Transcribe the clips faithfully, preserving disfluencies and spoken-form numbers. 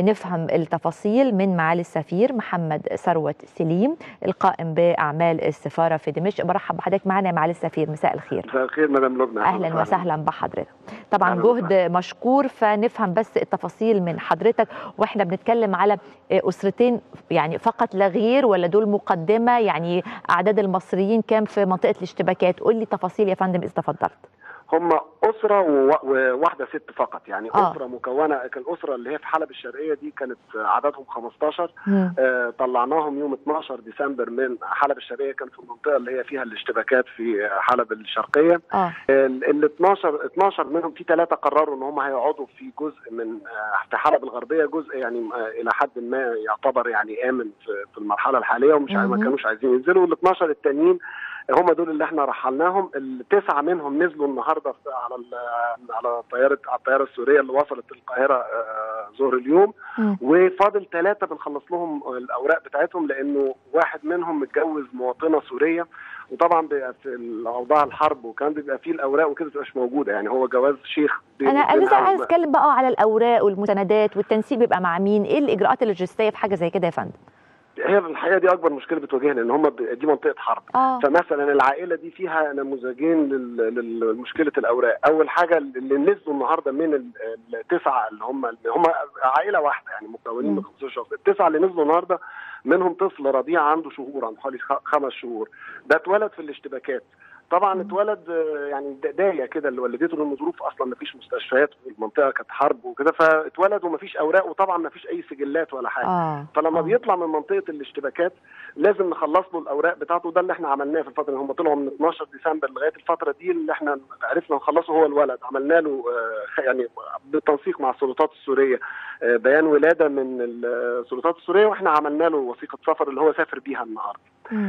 نفهم التفاصيل من معالي السفير محمد ثروت سليم القائم بأعمال السفارة في دمشق. برحب بحضرتك معنا يا معالي السفير، مساء الخير. مساء الخير مدام لبنى. أهلا وسهلا بحضرتك. طبعا جهد مشكور، فنفهم بس التفاصيل من حضرتك، واحنا بنتكلم على أسرتين يعني فقط لا غير، ولا دول مقدمة؟ يعني أعداد المصريين كام في منطقة الاشتباكات؟ قول لي تفاصيل يا فندم إذا تفضلت. هم أسرة وواحدة ست فقط، يعني آه. أسرة مكونة. الأسرة اللي هي في حلب الشرقية دي كانت عددهم خمستاشر. آه طلعناهم يوم اتناشر ديسمبر من حلب الشرقية، كان في المنطقة اللي هي فيها الاشتباكات في حلب الشرقية. آه. ال اتناشر اتناشر منهم في ثلاثة قرروا ان هم هيقعدوا في جزء من في حلب الغربية، جزء يعني إلى حد ما يعتبر يعني آمن في المرحلة الحالية، ومش ما كانوش عايزين ينزلوا. ال اتناشر التانيين هم دول اللي احنا رحلناهم. التسعه منهم نزلوا النهارده على على طياره على الطياره السوريه اللي وصلت القاهره ظهر اليوم، وفاضل ثلاثه بنخلص لهم الاوراق بتاعتهم، لانه واحد منهم متجوز مواطنه سوريه، وطبعا بيبقى في اوضاع الحرب وكان بيبقى فيه الاوراق وكده مش موجوده، يعني هو جواز شيخ. انا انا عايز اتكلم بقى على الاوراق والمستندات والتنسيق، بيبقى مع مين؟ ايه الاجراءات اللوجستيه في حاجه زي كده يا فندم؟ هي الحقيقه دي اكبر مشكله بتواجهنا، ان هم دي منطقه حرب. آه. فمثلا العائله دي فيها نموذجين لمشكله الاوراق. اول حاجه اللي نزلوا النهارده من التسعه اللي هم اللي هم عائله واحده، يعني مكونين من خمستاشر شخص. التسعه اللي نزلوا النهارده منهم طفل رضيع عنده شهور، عنده حوالي خمس شهور، ده اتولد في الاشتباكات. طبعا اتولد يعني دايه كده اللي ولدته، لان الظروف اصلا ما فيش مستشفيات في المنطقه، كانت حرب وكده، فاتولد وما فيش اوراق، وطبعا ما فيش اي سجلات ولا حاجه. آه. فلما آه. بيطلع من منطقه الاشتباكات لازم نخلص له الاوراق بتاعته. ده اللي احنا عملناه في الفتره اللي هم طلعوا من اتناشر ديسمبر لغايه الفتره دي، اللي احنا عرفنا نخلصه هو الولد. عملنا له يعني بالتنسيق مع السلطات السوريه بيان ولاده من السلطات السوريه، واحنا عملنا له وثيقه سفر اللي هو سافر بيها النهارده.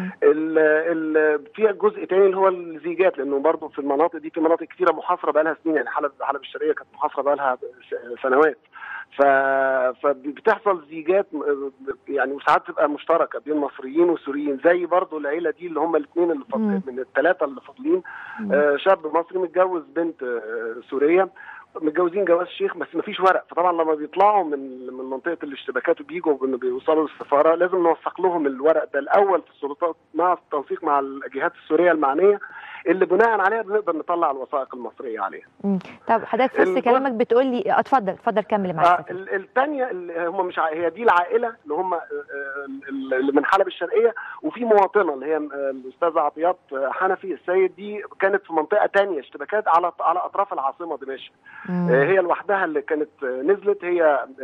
ال ال في جزء تاني اللي هو الزيجات، لانه برضه في المناطق دي في مناطق كثيره محاصره بقى لها سنين، يعني حلب حلب الشرقيه كانت محاصره بقى لها سنوات. ف... فبتحصل زيجات يعني، وساعات تبقى مشتركه بين مصريين وسوريين، زي برضه العيله دي اللي هم الاثنين اللي فضل... من الثلاثه اللي فاضلين. آه شاب مصري متجوز بنت آه سوريه، متجوزين جواز شيخ بس ما فيش ورق. فطبعا لما بيطلعوا من من منطقه الاشتباكات وبيجوا بيوصلوا للسفاره لازم نوثق لهم الورق ده الاول في السلطات، مع التنسيق مع الجهات السوريه المعنيه، اللي بناء عليها بنقدر نطلع الوثائق المصريه عليها. امم طب حضرتك في وسط كلامك بتقول لي اتفضل اتفضل كمل معايا. آه الثانيه اللي هم مش هي دي العائله اللي هم اللي من حلب الشرقيه، وفي مواطنه اللي هي الاستاذه عطيات حنفي السيد، دي كانت في منطقه ثانيه اشتباكات على على اطراف العاصمه دمشق. آه هي لوحدها اللي كانت نزلت، هي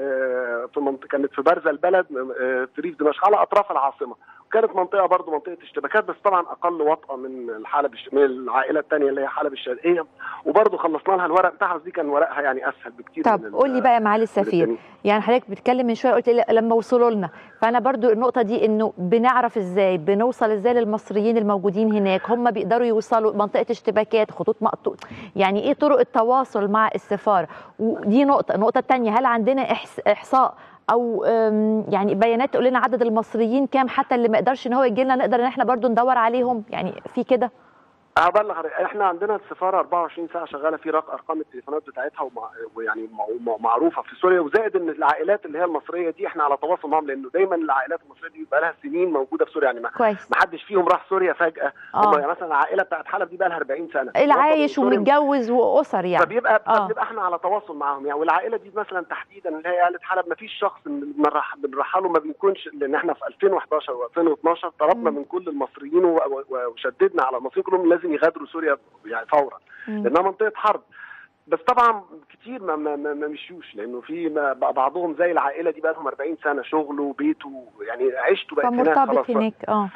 آه في منطقه كانت في برزة البلد آه في ريف دمشق على اطراف العاصمه، كانت منطقه برضه منطقه اشتباكات، بس طبعا اقل وطأه من الحلب من العائله الثانيه اللي هي حلب الشرقيه، وبرضه خلصنا لها الورق بتاعها، دي كان ورقها يعني اسهل بكتير. طب قول لي بقى يا معالي السفير، يعني حضرتك بتتكلم من شويه قلت لي لما وصلوا لنا، فانا برضه النقطه دي انه بنعرف ازاي بنوصل ازاي للمصريين الموجودين هناك، هم بيقدروا يوصلوا منطقه اشتباكات، خطوط مقطوع، يعني ايه طرق التواصل مع السفاره؟ ودي نقطه. النقطه الثانيه، هل عندنا احصاء او يعني بيانات تقول لنا عدد المصريين كام، حتى اللي ما يقدرش ان هو يجي لنا نقدر ان احنا برضو ندور عليهم، يعني في كده؟ هبلغ. احنا عندنا السفاره اربعة وعشرين ساعه شغاله في رق ارقام التليفونات بتاعتها، ويعني معروفه في سوريا، وزائد ان العائلات اللي هي المصريه دي احنا على تواصل معاهم، لانه دايما العائلات المصريه دي بقى لها سنين موجوده في سوريا، يعني ما حدش فيهم راح سوريا فجاه. هم يعني مثلا العائله بتاعت حلب دي بقى لها اربعين سنه العايش ومتجوز واسر، يعني فبيبقى آه. فبيبقى احنا على تواصل معاهم يعني. والعائله دي مثلا تحديدا اللي هي عائله حلب ما فيش شخص بنرحله ما بيكونش، لان احنا في الفين وحداشر والفين واتناشر طلبنا من كل المصريين وشددنا على المصريين كلهم لازم يغادروا سوريا يعني فورا، لانها منطقه حرب. بس طبعا كتير ما ما, ما مشيوش، لانه في بعضهم زي العائله دي بقى لهم اربعين سنه شغله وبيته، يعني عيشته بقت هناك خلاص هناك. اه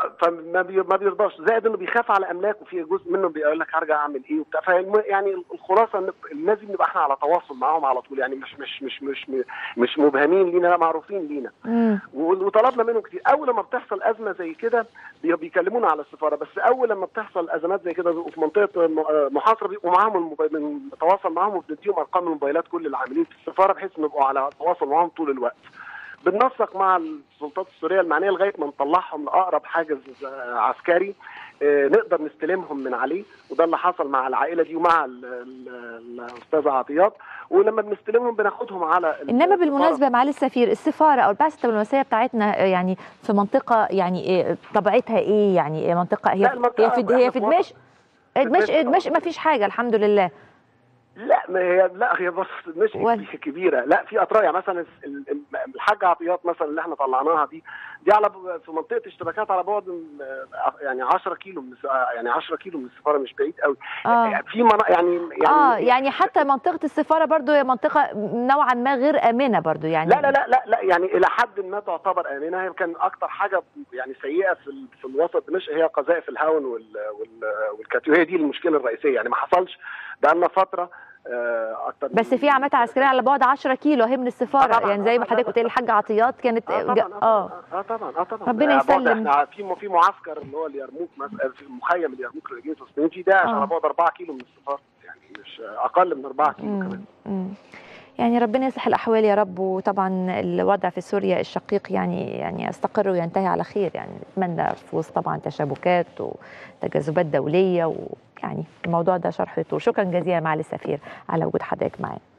فما ما بيرضاش، زائد انه بيخاف على املاكه، وفي جزء منه بيقول لك هرجع اعمل ايه وبتاع. يعني الخلاصه ان لازم نبقى احنا على تواصل معاهم على طول، يعني مش مش مش مش مش مبهمين لينا، لا معروفين لينا. وطلبنا منهم كتير. اول لما بتحصل ازمه زي كده بيكلمونا على السفاره، بس اول لما بتحصل ازمات زي كده بيبقوا في منطقه محاصره بيبقوا معاهم بنتواصل معاهم وبنديهم ارقام الموبايلات كل العاملين في السفاره، بحيث نبقوا على تواصل معاهم طول الوقت. بننسق مع السلطات السوريه المعنيه لغايه ما نطلعهم لاقرب حاجز عسكري نقدر نستلمهم من عليه، وده اللي حصل مع العائله دي ومع الاستاذه عطيات. ولما بنستلمهم بناخدهم على انما بالمناسبه معالي السفير، السفاره او البعثه الدبلوماسيه بتاعتنا يعني في منطقه يعني إيه طبيعتها ايه؟ يعني منطقه هي هي في هي في دمشق. دمشق دمشق ما فيش حاجه الحمد لله. لا ما هي لا هي بص دمشق كبيره، لا في اطراف. يعني مثلا الحاجه عطيات مثلا اللي احنا طلعناها دي دي على في منطقه اشتباكات على بعد يعني عشرة كيلو من يعني عشرة كيلو من السفاره، مش بعيد قوي. آه. في مناطق يعني يعني اه يعني حتى منطقه السفاره برضو هي منطقه نوعا ما غير امنه برضو يعني. لا لا لا لا, لا يعني الى حد ما تعتبر امنه. هي كان اكتر حاجه يعني سيئه في في الوسط دمشق هي قذائف الهاون والكاتيو، هي دي المشكله الرئيسيه. يعني ما حصلش بقالنا فتره أكتر بس في عمليات عسكريه على بعد عشرة كيلو اهي من السفاره. آه يعني زي ما حضرتك قلت لي الحاجه عطيات كانت اه طبعا اه اه طبعا اه طبعا ربنا يسلم. احنا في في معسكر اللي هو اليرموك مثلا، في مخيم اليرموك اللي جه فلسطين في داعش على بعد أربعة كيلو من السفاره، يعني مش اقل من أربعة كيلو مم. كمان. مم. يعني ربنا يصلح الاحوال يا رب. وطبعا الوضع في سوريا الشقيق يعني يعني يستقر وينتهي على خير. يعني نتمنى في وسط طبعا تشابكات وتجاذبات دوليه، ويعني الموضوع ده شرح يطول. شكرا جزيلا معالي السفير على وجود حضرتك معانا.